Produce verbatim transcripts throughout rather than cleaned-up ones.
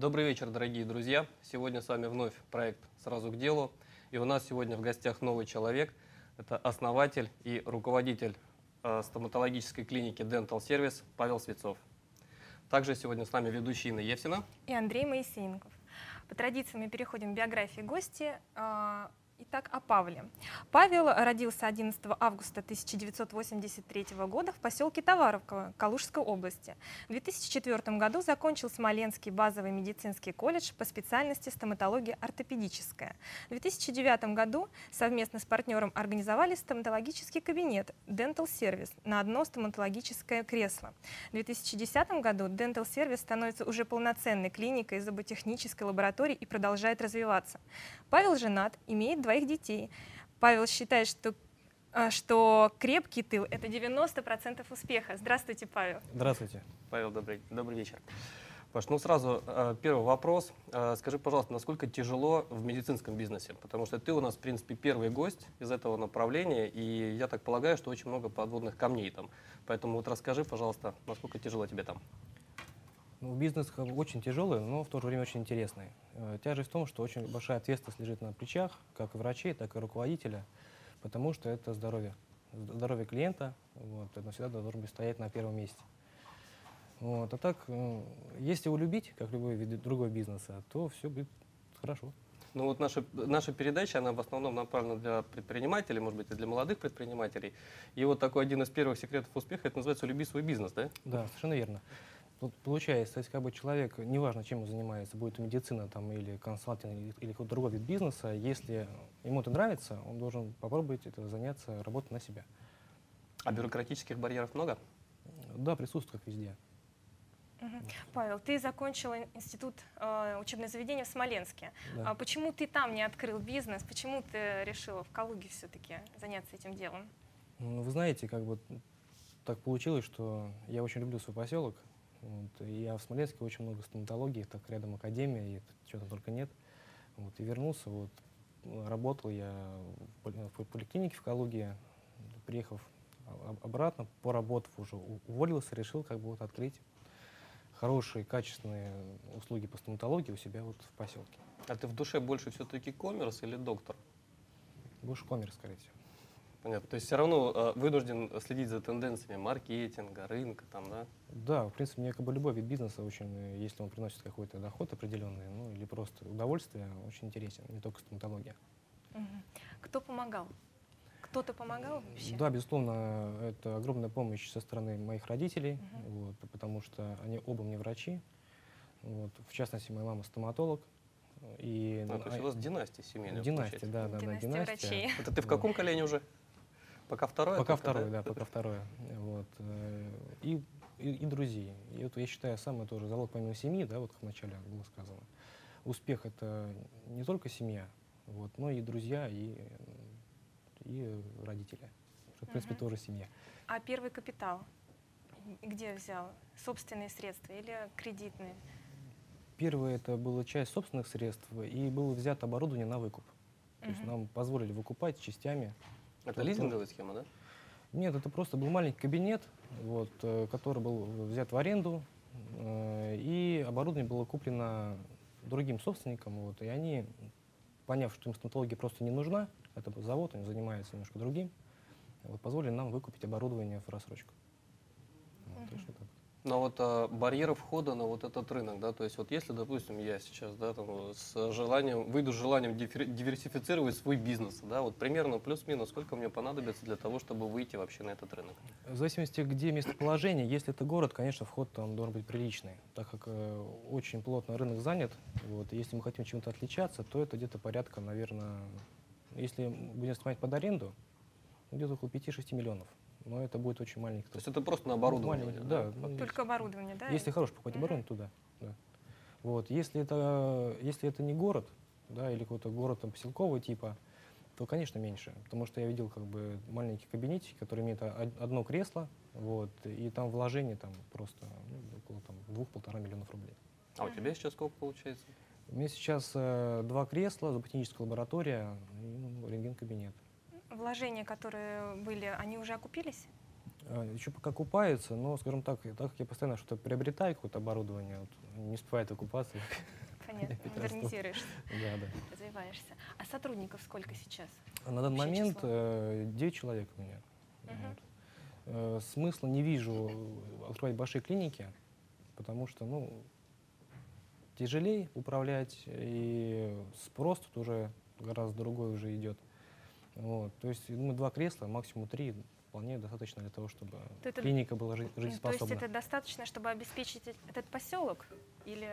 Добрый вечер, дорогие друзья. Сегодня с вами вновь проект «Сразу к делу». И у нас сегодня в гостях новый человек. Это основатель и руководитель э, стоматологической клиники Dental Service Павел Свицов. Также сегодня с нами ведущая Инна Евсина и Андрей Моисеенков. По традиции мы переходим к биографии гостя. Итак, о Павле. Павел родился одиннадцатого августа тысяча девятьсот восемьдесят третьего года в поселке Товаровка Калужской области. В две тысячи четвёртом году закончил Смоленский базовый медицинский колледж по специальности стоматология ортопедическая. В две тысячи девятом году совместно с партнером организовали стоматологический кабинет Dental Service на одно стоматологическое кресло. В две тысячи десятом году Dental Service становится уже полноценной клиникой зуботехнической лаборатории и продолжает развиваться. Павел женат, имеет двоих детей. Павел считает, что, что крепкий тыл – это девяносто процентов успеха. Здравствуйте, Павел. Здравствуйте. Павел, добрый, добрый вечер. Паш, ну сразу первый вопрос. Скажи, пожалуйста, насколько тяжело в медицинском бизнесе? Потому что ты у нас, в принципе, первый гость из этого направления, и я так полагаю, что очень много подводных камней там. Поэтому вот расскажи, пожалуйста, насколько тяжело тебе там? Ну, бизнес очень тяжелый, но в то же время очень интересный. Тяжесть в том, что очень большая ответственность лежит на плечах, как и врачей, так и руководителя, потому что это здоровье. Здоровье клиента, вот, это всегда должен быть стоять на первом месте. Вот, а так, если его любить, как любой вид другой бизнеса, то все будет хорошо. Ну вот наша, наша передача, она в основном направлена для предпринимателей, может быть, и для молодых предпринимателей. И вот такой один из первых секретов успеха, это называется «люби свой бизнес», да? Да, совершенно верно. Вот получается, если как бы человек, неважно, чем он занимается, будет медицина там, или консалтинг, или, или какой-то другой вид бизнеса, если ему это нравится, он должен попробовать это заняться работой на себя. А бюрократических барьеров много? Да, присутствует как везде. Угу. Павел, ты закончил институт э, учебное заведение в Смоленске. Да. А почему ты там не открыл бизнес? Почему ты решил в Калуге все-таки заняться этим делом? Ну, вы знаете, как бы так получилось, что я очень люблю свой поселок. Вот, и я в Смоленске очень много стоматологии, так рядом академия, и чего там только нет. Вот, и вернулся, вот, работал я в поликлинике в Калуге, приехав обратно, поработав уже, уволился, решил как бы вот открыть хорошие, качественные услуги по стоматологии у себя вот в поселке. А ты в душе больше все-таки коммерс или доктор? Больше коммерс, скорее всего. Понятно. То есть все равно э, вынужден следить за тенденциями маркетинга, рынка, там, да? Да, в принципе, мне как бы любой вид бизнеса очень, если он приносит какой-то доход определенный, ну или просто удовольствие, очень интересен, не только стоматология. Угу. Кто помогал? Кто-то помогал вообще? Да, безусловно, это огромная помощь со стороны моих родителей, угу. вот, потому что они оба мне врачи. Вот, в частности, моя мама стоматолог. И, а, то есть у вас династия семейная? Династия, да, да, династия да, династия. Врачей. Это ты в каком колене уже? Пока второе? Пока только, второе, да? да, пока второе. Вот. И, и, и друзей. И это, я считаю, самый тоже залог помимо семьи, да, вот как вначале было сказано. Успех — это не только семья, вот, но и друзья, и, и родители. Что, в принципе, Угу. тоже семья. А первый капитал где взял? Собственные средства или кредитные? Первое — это была часть собственных средств, и было взято оборудование на выкуп. То есть Угу. нам позволили выкупать частями. Это лизинговая схема, да? Нет, это просто был маленький кабинет, вот, который был взят в аренду, и оборудование было куплено другим собственникам, вот, и они, поняв, что им стоматология просто не нужна, это был завод, они занимаются немножко другим, вот, позволили нам выкупить оборудование в рассрочку. Вот, Угу. так. Но вот а, барьеры входа на вот этот рынок, да, то есть вот если, допустим, я сейчас, да, там, с желанием, выйду с желанием диверсифицировать свой бизнес, да, вот примерно плюс-минус, сколько мне понадобится для того, чтобы выйти вообще на этот рынок? В зависимости, где местоположение, если это город, конечно, вход там должен быть приличный, так как э, очень плотно рынок занят, вот, и если мы хотим чем-то отличаться, то это где-то порядка, наверное, если будем снимать под аренду, где-то около пяти-шести миллионов. Но это будет очень маленький. То есть это просто на оборудование? Маленький, да? да. Ну, Только оборудование, да? если хороший покупать оборудование, то да. да. Вот. Если, это, если это не город, да, или какой-то город там, поселкового типа, то, конечно, меньше. Потому что я видел как бы маленький кабинетик, который имеет одно кресло, вот, и там вложение там, просто ну, около там, двух-полтора миллионов рублей. А у тебя сейчас сколько получается? У меня сейчас э, два кресла, зуботехническая лаборатория и ну, рентген-кабинет. Вложения, которые были, они уже окупились? Еще пока купается, но, скажем так, так как я постоянно что-то приобретаю, какое-то оборудование, вот, не успевает окупаться. Понятно, Опять модернизируешься, Да, да. развиваешься. А сотрудников сколько сейчас? А на данный Общее момент число? э, девять человек у меня. Мгм. Вот. Э, Смысла не вижу открывать большие клиники, потому что, ну, тяжелее управлять, и спрос тут уже гораздо другой уже идет. Вот. То есть, ну, два кресла, максимум три, вполне достаточно для того, чтобы То это- клиника была жи- Ну, То есть жизнеспособна. это достаточно, чтобы обеспечить э- этот поселок? Или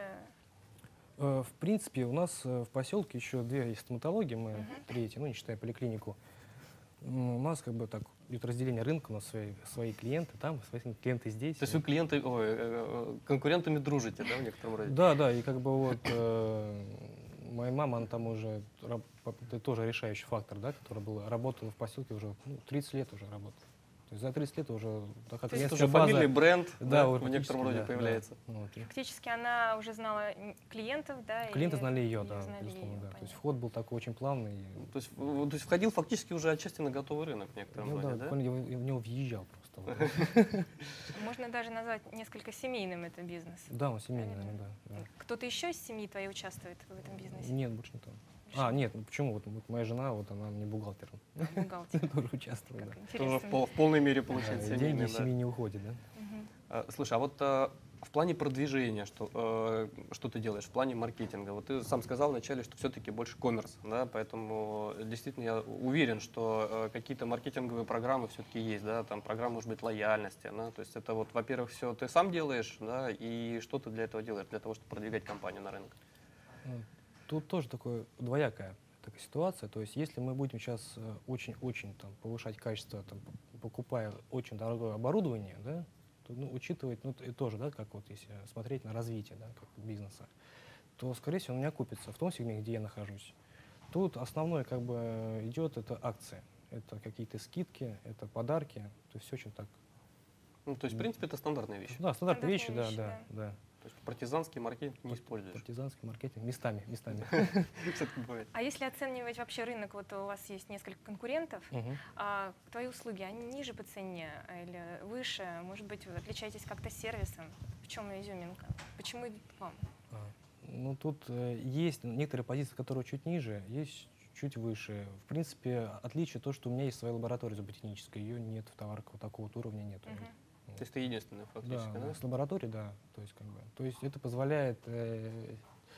Э, В принципе, у нас э, в поселке еще две есть стоматологии, мы Мгм. третья, ну, не считая поликлинику. М, У нас как бы так идет разделение рынка, у нас свои, свои клиенты там, свои клиенты здесь. То есть вы клиенты, ой, э, э, конкурентами дружите, да, в некотором роде? Да, да, и как бы вот э, моя мама, она там уже, раб- это тоже решающий фактор, да, который был, работала в поселке уже, ну, тридцать лет уже работала. То есть за тридцать лет уже такая То есть это клиентская уже база, фамильный бренд, да, уже в некотором практически, роде да, появляется. да. Вот. И фактически она уже знала м, клиентов, да? клиенты и знали ее, её да, знали безусловно, её, да. То есть понятно. вход был такой очень плавный. и, То есть, в- то есть входил фактически уже отчасти на готовый рынок в некотором ну, роде, да, да? буквально я в я в него въезжал просто. вот. Можно даже назвать несколько семейным это бизнес. Да, он семейный, Правильно. наверное, да. да. Кто-то еще из семьи твоей участвует в этом бизнесе? Нет, больше никто. Больше А, нет, ну почему? Вот, вот моя жена, вот она мне бухгалтер. Бухгалтер. Тоже участвует, Как да. Тоже в, интересно. пол- в полной мере Да, получается и деньги семейный, из да. семьи не уходят, да? Мгм. А, Слушай, а вот а, в плане продвижения, что, э, что ты делаешь, в плане маркетинга? Вот ты сам сказал вначале, что все-таки больше коммерс, да, поэтому действительно я уверен, что э, какие-то маркетинговые программы все-таки есть, да, там программа, может быть, лояльности, да, то есть это вот, во-первых, все ты сам делаешь, да, и что ты для этого делаешь, для того, чтобы продвигать компанию на рынок? Ну, тут тоже такое двоякая такая ситуация. То есть, если мы будем сейчас э, очень-очень там повышать качество, там, п- покупая очень дорогое оборудование, да, то, ну, учитывать, ну, и тоже, да, как вот если смотреть на развитие, да, как бизнеса, то, скорее всего, он не окупится в том сегменте, где я нахожусь. Тут основное, как бы, идет это акции, это какие-то скидки, это подарки, то есть все очень так. Ну, то есть, в принципе, это стандартные вещи. Да, стандартные вещи, Стандартные да, вещи, да, да. То есть партизанский маркетинг не используешь. Партизанский маркетинг местами, местами. Всё-таки бывает. А если оценивать вообще рынок, вот у вас есть несколько конкурентов, Мгм. а твои услуги, они ниже по цене или выше? Может быть, вы отличаетесь как-то сервисом? В чем изюминка? Почему идут к вам? А, Ну, тут э, есть некоторые позиции, которые чуть ниже, есть чуть выше. В принципе, отличие то, что у меня есть своя лаборатория зуботехническая, ее нет в товарках, вот такого вот уровня нет. Мгм. То есть ты единственный фактически, Да, да? с лабораторией, да. То есть, как бы, то есть это позволяет э,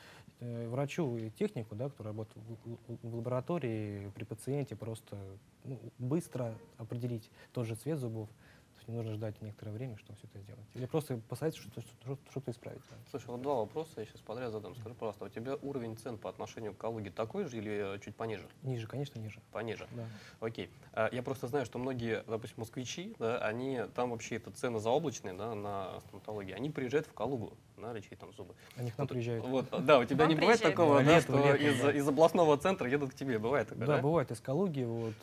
э, врачу и технику, да, который работает в, в- в лаборатории, при пациенте просто ну, быстро определить тот же цвет зубов. То есть не нужно ждать некоторое время, чтобы все это сделать. Или просто посоветовать что-то, что-то, что-то исправить. да. Слушай, вот два вопроса я сейчас подряд задам. Скажи, пожалуйста, у тебя уровень цен по отношению к Калуге такой же или чуть пониже? Ниже, конечно, ниже. Пониже. Да. Окей. А, Я просто знаю, что многие, допустим, москвичи, да, они там вообще это цены заоблачные, да, на стоматологии. Они приезжают в Калугу, да, лечить там зубы. Они к нам Вот, приезжают. Вот, да, у тебя Вам не бывает приезжают? такого, Да, да, летом, что летом, из, да. из областного центра едут к тебе, бывает такое, Да, да? бывает из Калуги, вот,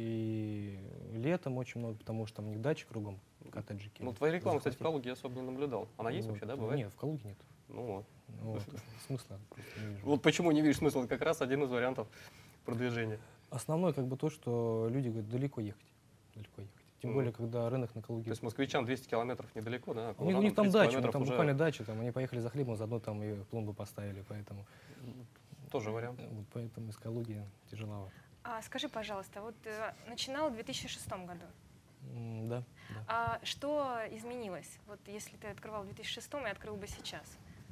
и, и летом очень много, потому что там у них дачи кругом, коттеджики. Ну, твоя реклама, кстати, в Захватить. Калуге я особо не наблюдал. Она есть Вот. вообще, да, бывает? Нет, в Калуге нет. Ну вот. Вот. Смысла просто не вижу. Вот почему не видишь смысла, это как раз один из вариантов продвижения. Основное как бы то, что люди говорят, далеко ехать. Далеко ехать. Тем Мгм. более, когда рынок на Калуге. То есть москвичам двести километров недалеко, да? у, них, у Калуганам них там тридцать дача, у них километров там уже буквально дача, там они поехали за хлебом, заодно там и пломбы поставили, поэтому, тоже вариант. вот, поэтому из Калуги тяжеловато. А скажи, пожалуйста, вот э, начинал в две тысячи шестом году. М, Да, да. А что изменилось? Вот если ты открывал в две тысячи шестом и открыл бы сейчас?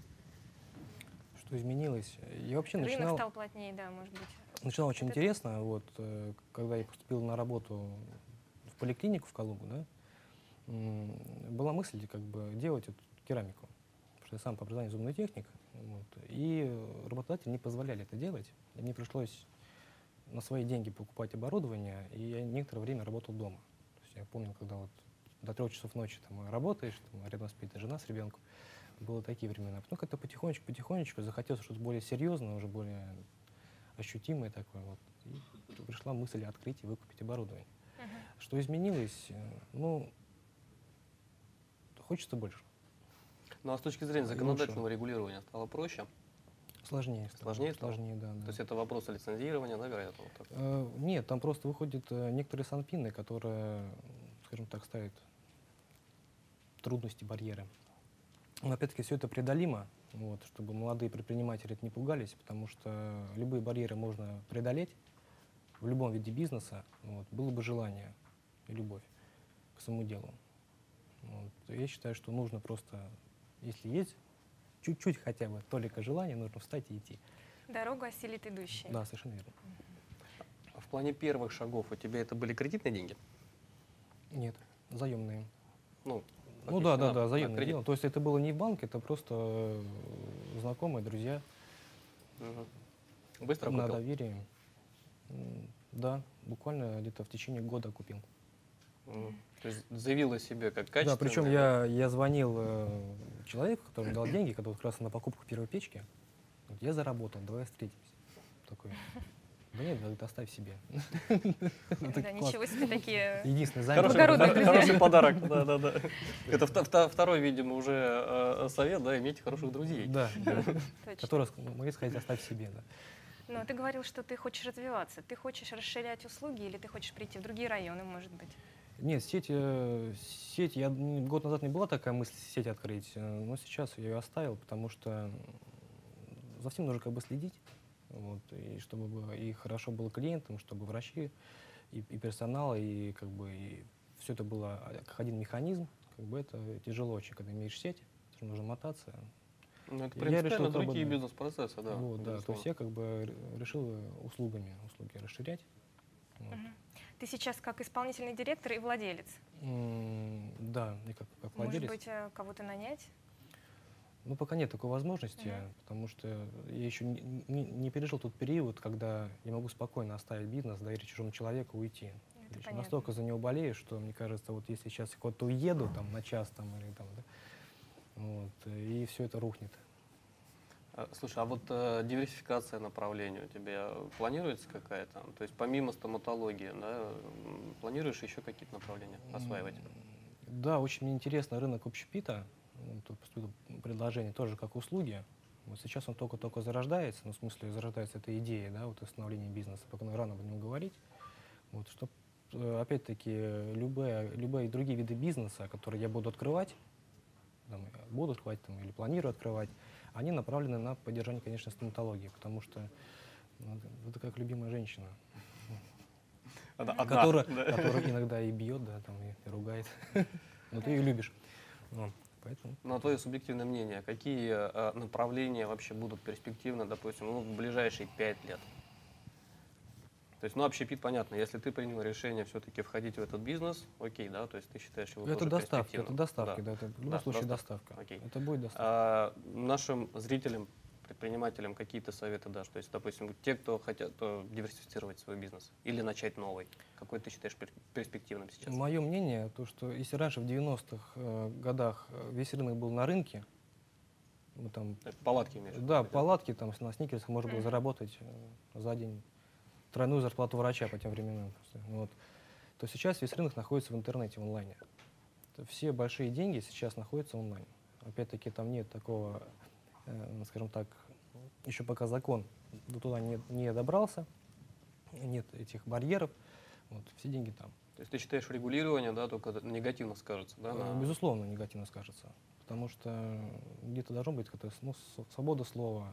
Что изменилось? Я вообще Рынок начинал, стал плотнее, да, может быть. начинал очень Вот это- интересно, вот, э, когда я поступил на работу в поликлинику в Калугу, да, м, была мысль как бы делать эту керамику, потому что я сам по образованию зубной техник, вот, и работодатели не позволяли это делать, и мне пришлось на свои деньги покупать оборудование, и я некоторое время работал дома. То есть я помню, когда вот до трех часов ночи там работаешь, там, рядом спит и жена с ребенком, было такие времена. Потом как-то потихонечку-потихонечку захотелось что-то более серьезное, уже более ощутимое такое. Вот. И пришла мысль открыть и выкупить оборудование. Мгм. Что изменилось? Э, Ну, хочется больше. Ну а с точки зрения И законодательного регулирования стало проще? Сложнее. стало. Сложнее стало? Сложнее, да. да. То есть это вопрос лицензирования, да, вероятно? Вот так. Э, Нет, там просто выходят э, некоторые санпины, которые, скажем так, ставят трудности, барьеры. Но опять-таки все это преодолимо, вот, чтобы молодые предприниматели это не пугались, потому что любые барьеры можно преодолеть в любом виде бизнеса, вот, было бы желание и любовь к своему делу. Вот. Я считаю, что нужно просто, если есть чуть-чуть хотя бы толика желания, нужно встать и идти. Дорогу осилит идущий. Да, совершенно верно. В плане первых шагов у тебя это были кредитные деньги? Нет, заемные. Ну, Ну да, да, на- да, на заемные кредит. дело. То есть это было не в банке, это просто э, знакомые, друзья, Мгм. Быстро на купил? доверие. М, Да, буквально где-то в течение года купил. Мгм. То есть заявил о себе как Да, качественное. причем я, я звонил э, человеку, который дал деньги, когда вот как раз на покупку первой печки. Говорит, я заработал, давай встретимся. Такой, да нет, говорит, оставь себе. Ну, так Да, класс. ничего себе такие. Единственный Хороший, займ. Благородные хор- друзья. хороший подарок, да, да, да. Это вто- вто- второй, видимо, уже э, совет, да, иметь хороших друзей. Да, да. Точно. Который ск- могли сказать, оставь себе, да. Но ты говорил, что ты хочешь развиваться. Ты хочешь расширять услуги или ты хочешь прийти в другие районы, может быть? Нет, сеть, э, сеть, я м, год назад не была такая мысль сеть открыть, э, но сейчас я ее оставил, потому что м, за всем нужно как бы следить, вот, и чтобы бы и хорошо было клиентам, чтобы врачи, и, и персонал, и как бы и все это было а, как один механизм, как бы это тяжело очень, когда имеешь сеть, потому что нужно мотаться. Ну, это Я принципиально решил, как бы, другие да. бизнес-процессы, да. Вот, да, то безусловно. есть я как бы р- решил э, услугами, услуги расширять. Вот. Мгм. Ты сейчас как исполнительный директор и владелец. М, Да, и как, как владелец. Может быть, э, кого-то нанять? Ну, пока нет такой возможности, Мгм. потому что я еще не, не- не пережил тот период, когда я могу спокойно оставить бизнес, доверить чужому человеку, уйти. Это Я ещё понятно. настолько за него болею, что мне кажется, вот если сейчас куда-то уеду там, на час там, или там, да, вот, и все это рухнет. А, Слушай, а вот э, диверсификация направлений у тебя планируется какая-то? То есть помимо стоматологии, да, м, планируешь еще какие-то направления осваивать? М, Да, очень мне интересно рынок общепита. Ну, тут поступило предложение тоже как услуги. Вот сейчас он только-только зарождается, ну, в смысле, зарождается эта идея, да, вот становления бизнеса, пока рано об нем говорить. Вот, чтоб, э, опять-таки, любые, любые другие виды бизнеса, которые я буду открывать, там, я буду открывать там, или планирую открывать, они направлены на поддержание, конечно, стоматологии, потому что ну, это как любимая женщина, Одна- одна, которая, да. которая иногда и бьет, да, там, и, и ругает, но ты ее любишь. Вот, поэтому На твое субъективное мнение, какие э, направления вообще будут перспективны, допустим, ну, в ближайшие пять лет? То есть, ну, общепит, понятно, если ты принял решение все-таки входить в этот бизнес, окей, да, то есть ты считаешь его это тоже доставка, это перспективным. доставка, Да. да, это в любом Да, случае доставка. доставка. Окей. Это будет доставка. А нашим зрителям, предпринимателям какие то советы дашь? То есть, допустим, те, кто хотят э, диверсифицировать свой бизнес или начать новый, какой ты считаешь пер- перспективным сейчас? Мое мнение, то, что если раньше в девяностых э, годах э, весь рынок был на рынке, ну, там, Э, Палатки имеешь? в виду, да, хотя бы? палатки, там, на сникерсах можно было Мгм. заработать э, за день тройную зарплату врача по тем временам. просто, Вот. То сейчас весь рынок находится в интернете, в онлайне. То все большие деньги сейчас находятся онлайн. Опять-таки там нет такого, э, скажем так, еще пока закон до туда не, не добрался, нет этих барьеров, вот, все деньги там. То есть ты считаешь регулирование, да, только это негативно скажется, да? Э, на- Безусловно, негативно скажется, потому что где-то должно быть какая-то ну, с- свобода слова,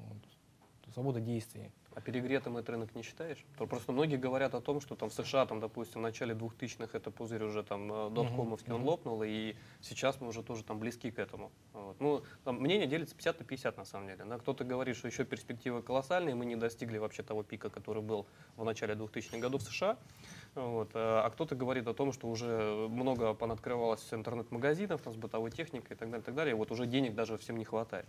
вот, свобода действий. А перегретым этот рынок не считаешь? То Просто многие говорят о том, что там в США, там, допустим, в начале двухтысячных это пузырь уже там э, доткомовский, он мгм. лопнул, и сейчас мы уже тоже там близки к этому. Вот. Ну, там мнение делится пятьдесят на пятьдесят на самом деле. Да? Кто-то говорит, что еще перспективы колоссальные, мы не достигли вообще того пика, который был в начале двухтысячных годов в США. Вот. э, А кто-то говорит о том, что уже много понаткрывалось интернет-магазинов там, с бытовой техникой и так далее, и так далее, и вот уже денег даже всем не хватает.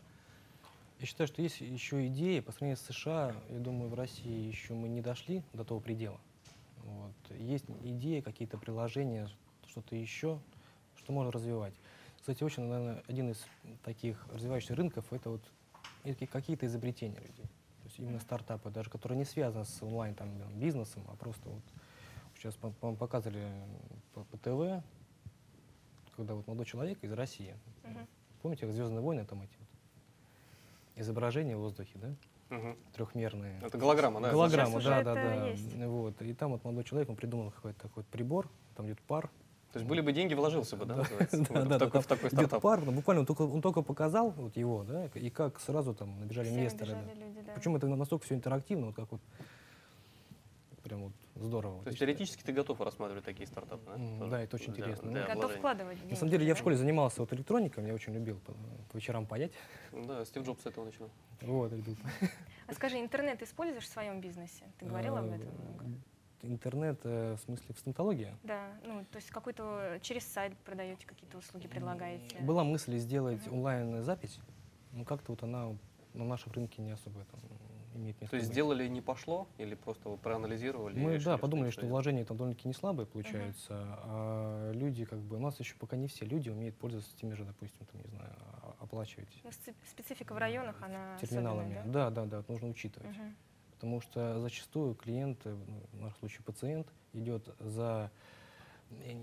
Я считаю, что есть еще идеи, по сравнению с США, я думаю, в России еще мы не дошли до того предела. Вот. Есть идеи, какие-то приложения, что-то еще, что можно развивать. Кстати, очень, наверное, один из таких развивающихся рынков — это вот эти какие-то изобретения людей. То есть именно стартапы, даже которые не связаны с онлайн там, да, бизнесом, а просто вот сейчас, по- по-моему, показывали по, по ТВ, когда вот молодой человек из России, Мгм. помните, как «Звездные войны» там эти вот изображения в воздухе, да, Мгм. трехмерные. Это голограмма, да? Голограмма, Сейчас уже да, да, это да. есть. Вот. И там вот молодой человек, он придумал какой-то такой вот прибор, там идет пар, То есть были бы деньги, вложился бы, да, Да, называется? да, Вот да, в да, такой- там в такой идет стартап. пар, ну, буквально он только, он только показал вот его, да, и как сразу там набежали Все инвесторы. набежали Да. люди, да. Причем это настолько все интерактивно, вот как вот прям вот здорово. Вот То есть я считаю. теоретически ты готов рассматривать такие стартапы, да? М, Тоже да, это очень для- интересно. для Ну, Готов вложений. вкладывать деньги. На самом деле я в да? школе занимался вот электроником, я очень любил по, по вечерам паять. Да, Стив Джобс с этого начинал. Вот, любил. А скажи, интернет используешь в своем бизнесе? Ты говорил об этом много? Э, Интернет, э, в смысле, в стоматологии? Да, ну, то есть какой-то через сайт продаете какие-то услуги, предлагаете? Была мысль сделать Мгм. онлайн-запись, но как-то вот она на нашем рынке не особо там имеет место То есть быть. сделали и не пошло, или просто вы проанализировали? и Мы, решили, да, подумали, не что стоит? вложения там довольно-таки не слабые получаются, а люди, как бы, у нас еще пока не все люди умеют пользоваться теми же, допустим, там, не знаю, а- оплачивать Ну, специ- специфика в районах, она терминалами. особенная, да? Да, да, да, это нужно учитывать. Мгм. Потому что зачастую клиент, э, ну, в нашем случае пациент, идет за э,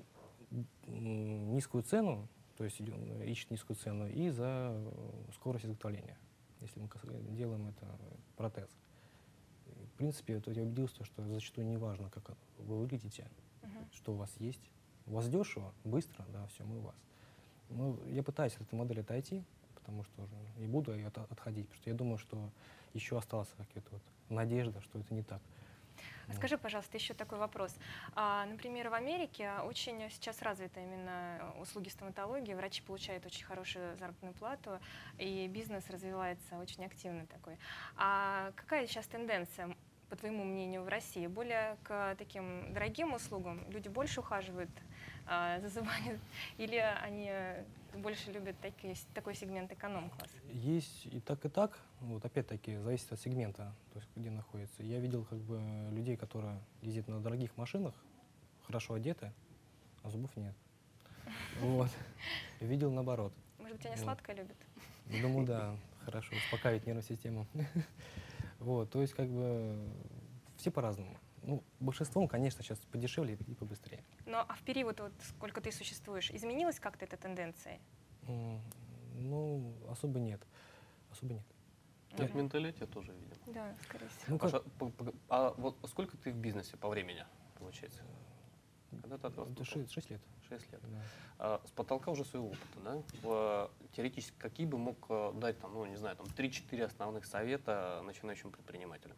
м, низкую цену, то есть идет- ищет низкую цену, и за э, скорость изготовления, если мы кас- делаем это э, протез. И, В принципе, вот я убедился, что зачастую не важно, как вы выглядите, Мгм. что у вас есть. У вас дешево, быстро, да, все, мы у вас. Ну, я пытаюсь от этой модели отойти, потому что уже и буду ее от- отходить, потому что я думаю, что еще осталась какая-то вот надежда, что это не так. А скажи, пожалуйста, еще такой вопрос. А, например, в Америке очень сейчас развиты именно услуги стоматологии, врачи получают очень хорошую заработную плату, и бизнес развивается очень активно такой. А какая сейчас тенденция, по твоему мнению, в России? Более к таким дорогим услугам люди больше ухаживают а, за зубами, или они больше любят такие, такой сегмент эконом-класс? Есть и так, и так. Вот опять-таки зависит от сегмента, то есть где находится. Я видел как бы людей, которые ездят на дорогих машинах, хорошо одеты, а зубов нет. Вот. Видел наоборот. Может быть, они Вот. сладкое любят? Думаю, да, хорошо, успокаивает нервную систему. Вот, то есть как бы все по-разному. Ну, большинством, конечно, сейчас подешевле и побыстрее. Ну, а в период, вот, сколько ты существуешь, изменилась как-то эта тенденция? М, Ну, особо нет. Особо нет. Нет, в менталитете тоже, видимо. Да, скорее всего. Ну, как, Паша, по- по- а вот сколько ты в бизнесе по времени, получается? Когда ты открыл? это шесть, шесть лет. Шесть лет. Да. А с потолка уже своего опыта, да? В- Теоретически, какие бы мог э, дать, там, ну, не знаю, там, три-четыре основных совета начинающим предпринимателям?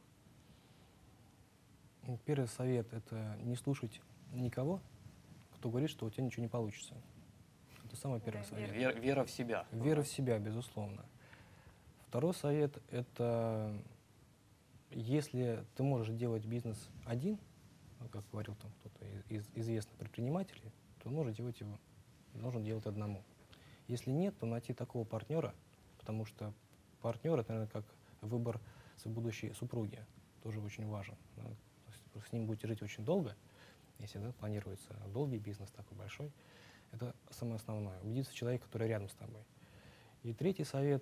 Ну, Первый совет — это не слушать никого, кто говорит, что у тебя ничего не получится. Это самый первый Да, совет. верно. Вера, вера в себя. Вера в себя, безусловно. Второй совет — это если ты можешь делать бизнес один, ну, как говорил там кто-то из, из известных предпринимателей, то нужно делать его, нужно делать одному. Если нет, то найти такого партнера, потому что партнер — это, наверное, как выбор своей будущей супруги, тоже очень важен. Да. То есть вы с ним будете жить очень долго, если да, планируется долгий бизнес такой большой. Это самое основное. Убедиться в человеке, который рядом с тобой. И третий совет,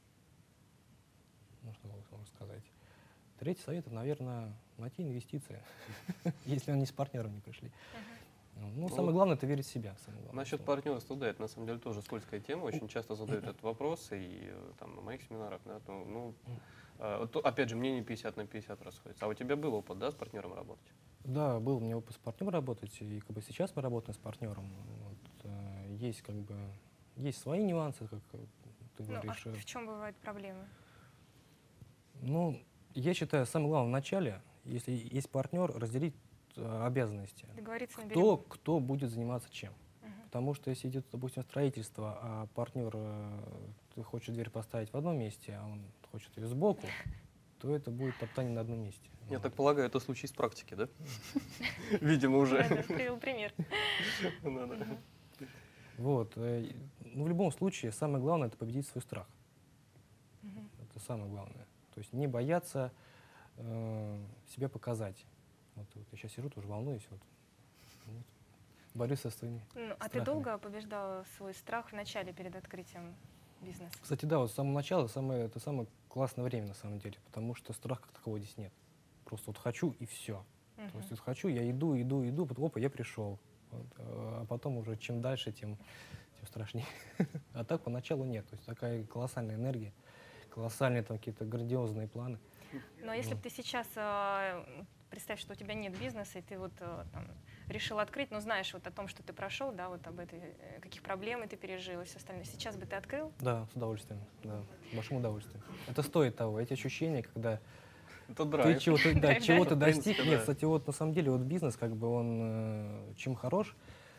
ну что могу сказать, третий совет — это, наверное, найти инвестиции, если они с партнером не пришли. Ну, самое главное — это верить в себя. самое главное, Насчет что- партнерства, да, это на самом деле тоже скользкая тема. Очень часто задают этот вопрос, и э, там на моих семинарах, да, ну, ну, э, вот то- опять же, мнение пятьдесят на пятьдесят расходится. А у тебя был опыт, да, с партнером работать? Да, был у меня опыт с партнером работать, и как бы сейчас мы работаем с партнером. Вот, э, есть как бы есть свои нюансы, как э, ты Ну, а говоришь. э, в чем бывают проблемы? Ну, я считаю, самое главное в начале, если есть партнер, разделить э, обязанности. Договориться на Кто, берегу? кто будет заниматься чем? Мгм. Потому что если идет, допустим, строительство, а партнер э, ты хочешь дверь поставить в одном месте, а он хочет ее сбоку, то это будет топтание на одном месте. Я Вот. так полагаю, это случай из практики, да? Видимо, уже. Да, да, привел пример. Ну, да. Вот. э, Ну, в любом случае, самое главное — это победить свой страх. Мгм. Это самое главное. То есть не бояться э, себя показать. Вот, вот я сейчас сижу, тоже волнуюсь. Вот. Вот. Борюсь со своими. Ну, а ты страхами. долго побеждал свой страх в начале перед открытием бизнеса? Кстати, да, вот с самого начала самое, это самое классное время на самом деле, потому что страха как такового здесь нет. Просто вот хочу и все. То есть Мгм. вот хочу, я иду, иду, иду, потом, опа, я пришел. Вот, а потом уже чем дальше, тем, тем страшнее. А так поначалу нет. То есть такая колоссальная энергия, колоссальные там какие-то грандиозные планы. Но если бы ты сейчас а, представь, что у тебя нет бизнеса, и ты вот э, там, решил открыть, но знаешь вот о том, что ты прошел, да, вот об этой, э, каких проблем ты пережил и все остальное. Сейчас бы ты открыл? Да, с удовольствием, да, с большим удовольствием. Это стоит того, эти ощущения, когда Это ты драйв. чего-то, да, Драйв, чего-то да. В принципе, достиг. Нет, да. кстати, вот на самом деле вот бизнес, как бы он э, чем хорош,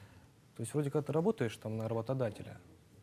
то есть вроде когда ты работаешь там на работодателя,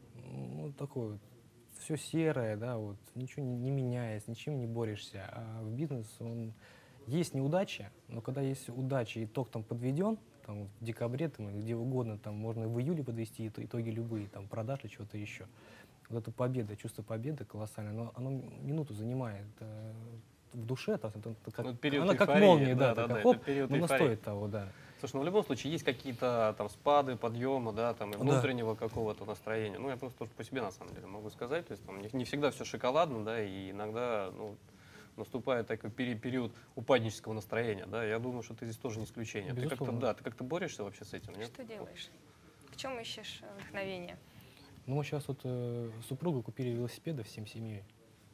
ну, такой вот, все серое, да, вот, ничего не, не меняется, ничем не борешься. А в бизнес, он, есть неудача, но когда есть удача, итог там подведен, там, в декабре, там, или где угодно, там, можно в июле подвести ито- итоги любые, там, продаж или чего-то еще. Вот эта победа, чувство победы колоссальное, но оно минуту занимает. э, В душе, там, это, это как, Ну, период она как эйфории, молния, да, да, да, такая, да, хоп, это период но она эйфории. стоит того, да. Слушай, ну в любом случае есть какие-то там спады, подъемы, да, там и Да. внутреннего какого-то настроения. Ну, я просто тоже по себе на самом деле могу сказать, то есть там не, не всегда все шоколадно, да, и иногда, ну, наступает такой пери- период упаднического настроения, да. Я думаю, что ты здесь тоже не исключение. Ты как-то, Безусловно. да, ты как-то борешься вообще с этим, нет? Что делаешь? В чем ищешь э, вдохновение? Ну, мы сейчас вот э, с супругой купили велосипеды всем семьей.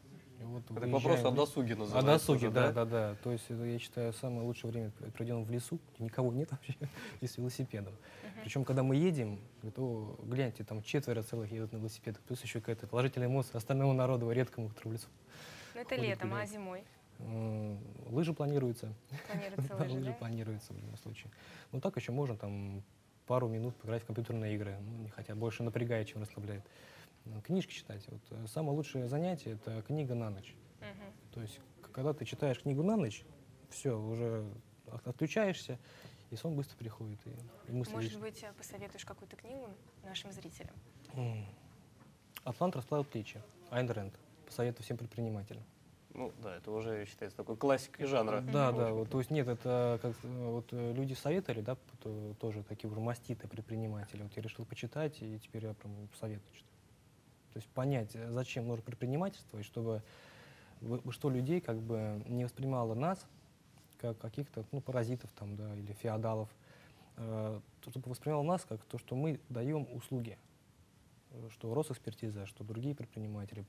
И вот Это к выезжаем вопросу о в- досуге О называется. досуге, уже, да, да, да. То есть это, я считаю, самое лучшее время проведено в лесу, где никого нет вообще, и с велосипедом. Мгм. Причем, когда мы едем, то гляньте, там четверо целых едут на велосипедах, плюс еще какая-то положительная эмоция остального народа, редкому, который в лесу. Ну, это ходит, летом, а гуляет. зимой? М, Лыжи планируются. Планируется Да, лыжи, лыжи да? планируются в любом случае. Ну так еще можно там пару минут поиграть в компьютерные игры, ну, не хотя больше напрягает, чем расслабляет. Ну, книжки читать. Вот, э, самое лучшее занятие — это книга на ночь. Мгм. То есть, к- когда ты читаешь книгу на ночь, все, уже от- отключаешься, и сон быстро приходит, и, и мысли Может лишние. быть, э, посоветуешь какую-то книгу нашим зрителям? М. «Атлант расплавил плечи», Айн Рэнд. Посоветую всем предпринимателям. Ну, да, это уже считается такой классикой жанра. Да, в да, общем-то. вот, то есть нет, это как э, вот э, люди советовали, да, то- тоже такие уже маститые предприниматели. Вот я решил почитать, и теперь я прям советую читать. То есть понять, э, зачем нужно предпринимательство, и чтобы вы- что людей как бы не воспринимало нас как каких-то, ну, паразитов там, да, или феодалов, э, то, чтобы воспринимало нас как то, что мы даем услуги, э, что Росэкспертиза, что другие предприниматели.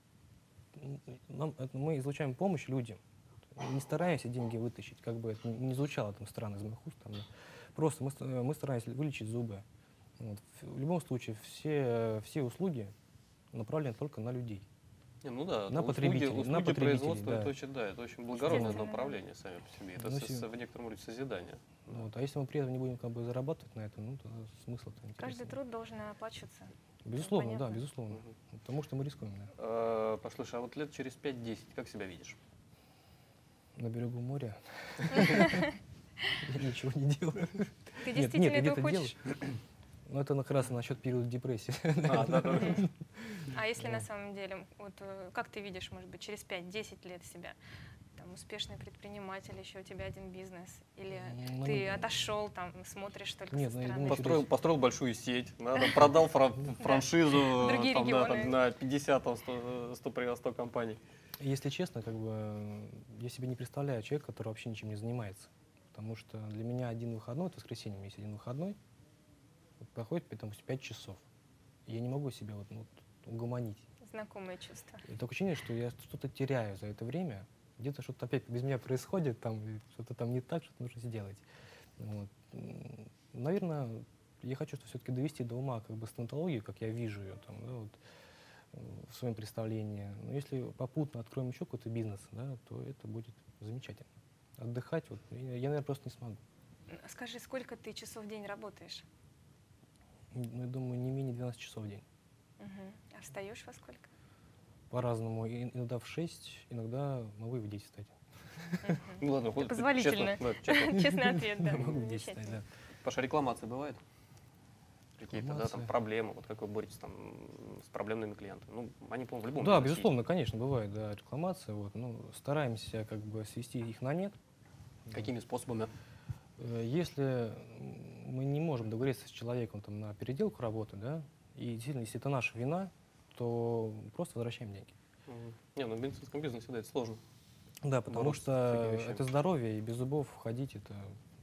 М, Нам, это мы излучаем помощь людям, не стараемся деньги вытащить, как бы это ни не звучало там странно из моих уст. Там, да. Просто мы, ста- мы стараемся вылечить зубы. Вот. В в любом случае все, все услуги направлены только на людей. Не, ну да, На это потребителей, услуги, на услуги потребителей, производства, да. это очень, да, это очень благородное Естественно, да. направление сами по себе. Это Ну, с- си- с- в некотором роде созидание. Да. Вот. А если мы при этом не будем как бы зарабатывать на этом, ну, то смысл-то Каждый интересный. труд должен оплачиваться. Безусловно, да, Понятно. безусловно. Мгм. Потому что мы рискуем, да. Э, Послушай, а вот лет через пять-десять как себя видишь? На берегу моря. Я ничего не делаю. Ты Нет, действительно нет, я этого где-то хочешь? Ну, это как раз насчет периода депрессии. А, да, да. А если Да. на самом деле, вот э, как ты видишь, может быть, через пять-десять лет себя? Там успешный предприниматель, еще у тебя один бизнес, или Ну, ты ну, отошел, там смотришь только Нет, со ну, я стороны. думаю, Построил, построил большую сеть, да, там продал фран- франшизу Другие там, да, регионы. там, на пятьдесят, там, сто, сто, при- сто компаний. Если честно, как бы э, я себе не представляю человека, который вообще ничем не занимается. Потому что для меня один выходной, это воскресенье, у меня есть один выходной, вот проходит, допустим, пять часов. И я не могу себя вот, ну, вот угомонить. Знакомые чувства. И такое ощущение, что я что-то теряю за это время, где-то что-то опять без меня происходит, там и что-то там не так, что-то нужно сделать. Вот. М, Наверное, я хочу что все-таки довести до ума как бы стоматологию, как я вижу ее там, да, вот, э, в своем представлении. Но если попутно откроем еще какой-то бизнес, да, то это будет замечательно. Отдыхать вот, я, я, наверное, просто не смогу. Скажи, сколько ты часов в день работаешь? Ну, я думаю, не менее двенадцати часов в день. Мгм. А встаешь во сколько? По-разному. И- Иногда в шесть, иногда могу и в десять встать. Мгм. Ну ладно, хоть- Позволительно. честно, да, честно. Честный ответ, да. Могу в десять встать, Замечательно. да. Паша, рекламации бывает? Какие-то, да, там Рекламация. проблемы, вот как вы боретесь там с проблемными клиентами? Ну, они, по-моему, в любом Да, бизнесе есть. безусловно, конечно, бывает, да, рекламация. Вот, ну, стараемся как бы свести их на нет. Какими способами? Э, Если мы не можем договориться с человеком там, на переделку работы, да, и действительно, если это наша вина, то просто возвращаем деньги. Мгм. Не, ну в медицинском бизнесе, да, это сложно. Да, потому Бороться с что такими вещами. это здоровье, и без зубов ходить — это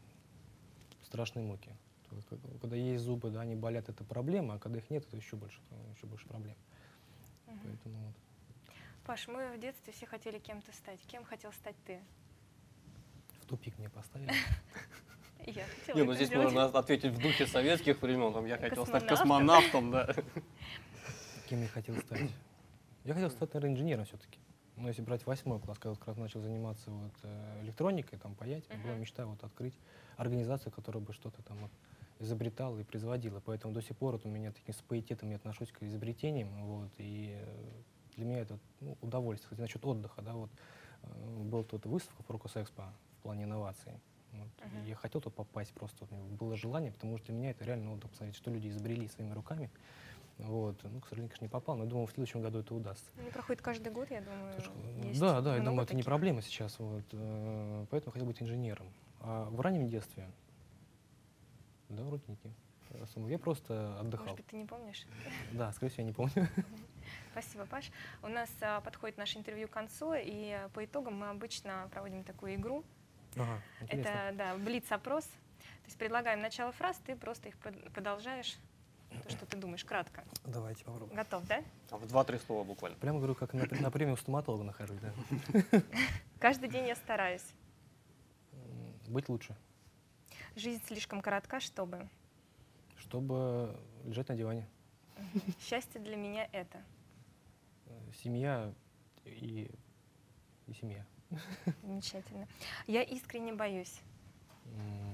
страшные муки. То есть, как- Когда есть зубы, да, они болят, это проблема, а когда их нет, это еще больше, э, еще больше проблем. Мгм. Поэтому вот. Паш, мы в детстве все хотели кем-то стать. Кем хотел стать ты? тупик мне поставили. Я хотела Не, ну это здесь сделать. можно ответить в духе советских времен. Там, я хотел стать Космонавтом. космонавтом, да. Кем я хотел стать? Я хотел стать, наверное, инженером все-таки. Но если брать восьмой класс, когда как раз начал заниматься вот, э, электроникой, там, паять, Мгм. была мечта вот, открыть организацию, которая бы что-то там вот, изобретала и производила. Поэтому до сих пор вот, у меня таким с пиететом я отношусь к изобретениям. Вот, и э, для меня это ну, удовольствие. Кстати, насчет отдыха, да, вот, э, был тут выставка Фокус Экспо в плане инноваций. Вот, Мгм. и я хотел туда попасть, просто вот, у меня было желание, потому что для меня это реально отдых, посмотреть, что люди изобрели своими руками. Вот. Ну, к сожалению, конечно, не попал, но я думаю, в следующем году это удастся. Ну, проходит каждый год, я думаю. Слушай, есть да, да, я много думаю, это не таких. проблема сейчас. Вот, э, поэтому хотел быть инженером. А в раннем детстве, да, вроде нет. Особо. Я просто отдыхал. Может быть, ты не помнишь? Да, скорее всего, я не помню. Спасибо, Паш. У нас а, подходит наше интервью к концу, и а, по итогам мы обычно проводим такую игру. Ага, интересно. Это, да, блиц-опрос. То есть предлагаем начало фраз, ты просто их прод- продолжаешь, то, что ты думаешь, кратко. Давайте попробуем. Готов, да? А в два-три слова буквально. Прямо говорю, как на, на премию стоматолога нахожусь, да. Каждый день я стараюсь. М, Быть лучше, Жизнь слишком коротка, чтобы. чтобы лежать на диване. Счастье для меня это. Э, Семья и, и семья. Замечательно. Я искренне боюсь. М,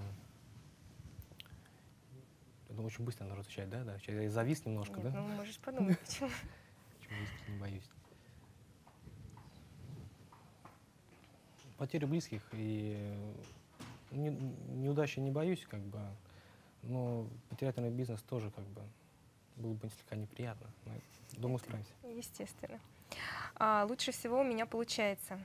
Я думаю, очень быстро надо отвечать, да? да? Сейчас я завис немножко, Нет, да? ну можешь подумать, почему. Почему искренне боюсь? Потери близких и э, не- неудачи не боюсь, как бы, но потерять, наверное, бизнес тоже как бы было бы слегка неприятно. Но думаю, справимся. Естественно. А, лучше всего у меня получается.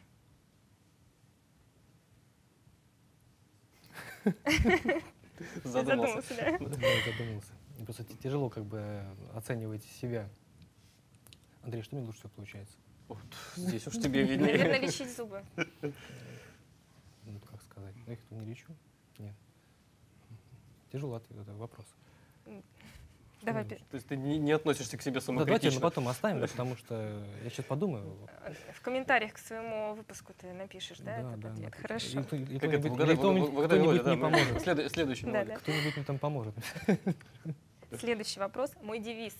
Задумался. да? Да, я задумался. Просто т- тяжело как бы оценивать себя. Андрей, что мне лучше всего получается? Вот, здесь уж тебе Наверное, виднее. лечить зубы. Ну, как сказать? Я их тут не лечу? Нет. Тяжело ответ, это вопрос. Давай, Что пе- То есть ты не, не относишься к себе Да, давайте ну, самокритично. потом оставим, да, потому что я сейчас подумаю. в комментариях к своему выпуску ты напишешь, да, этот ответ? напишем. Хорошо. И кто- и Как это, кто-нибудь- угадай, или кто-нибудь- угадай, угадай, кто-нибудь Оля, мне да, мы- поможет. След- Следующий, Да, Оля. да. Кто-нибудь мне там поможет. Следующий вопрос. Мой девиз.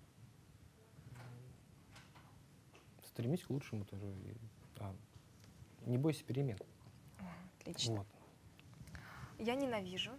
Стремись к лучшему тоже. И- а, не бойся перемен. Отлично. Вот. Я ненавижу.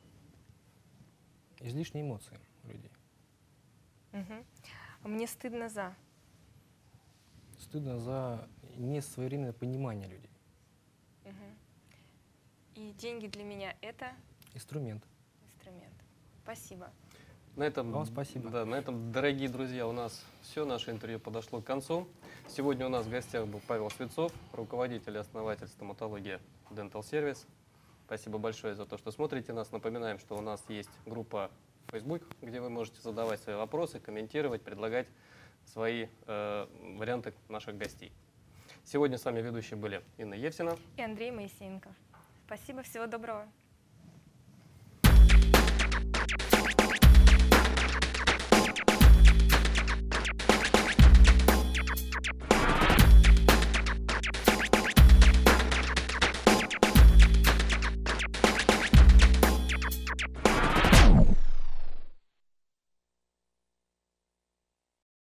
Излишние эмоции у людей. Мгм. Мне стыдно за. Стыдно за несвоевременное понимание людей. Мгм. И деньги для меня это Инструмент. инструмент. Спасибо. На этом, Вам спасибо. Да, на этом, дорогие друзья, у нас все. Наше интервью подошло к концу. Сегодня у нас в гостях был Павел Свицов, руководитель и основатель стоматологии Dental Service. Спасибо большое за то, что смотрите нас. Напоминаем, что у нас есть группа Facebook, где вы можете задавать свои вопросы, комментировать, предлагать свои э, варианты наших гостей. Сегодня с вами ведущие были Инна Евсина. И Андрей Моисеенко. Спасибо, всего доброго.